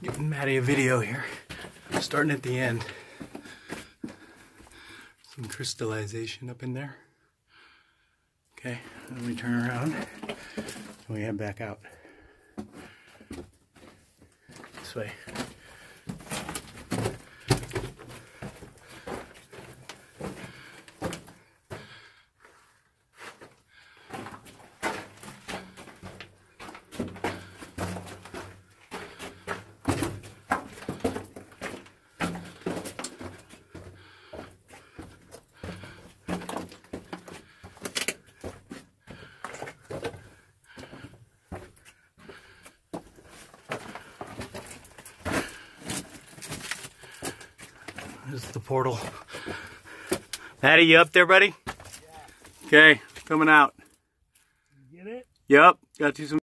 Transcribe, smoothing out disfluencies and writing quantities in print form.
Giving Maddie a video here, starting at the end. Some crystallization up in there. Okay, then we turn around and we head back out. This way. This is the portal. Maddie, you up there, buddy? Yeah. Okay, coming out. You get it? Yep, got you some.